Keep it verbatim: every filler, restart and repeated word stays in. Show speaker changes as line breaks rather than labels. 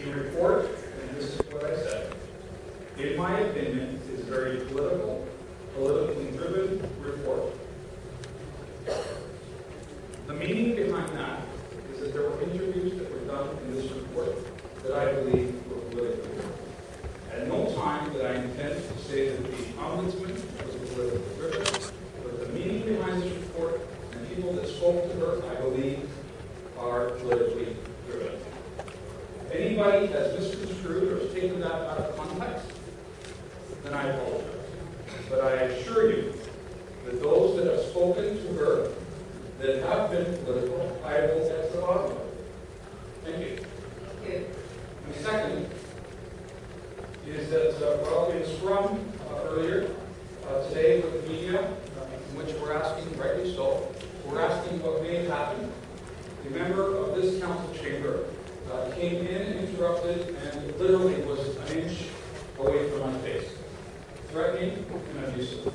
The report, and this is what I said, in my opinion, is a very political, politically driven report. The meaning behind that is that there were interviews that were done in this report that I believe were politically driven. At no time did I intend to say that the ombudsman was politically driven, but the meaning behind this report and people that spoke to her, I believe, are politically driven. If anybody has misconstrued or has taken that out of context, then I apologize. But I assure you that those that have spoken to her that have been political, I will get to the bottom of it. Thank you.
Thank you.
And second is that uh, well, in Scrum uh, earlier uh, today with the media, uh, in which we're asking, rightly so, we're asking what may have happened. A member of this council chamber uh, came in, interrupted, and literally was an inch away from my face, threatening and abusive.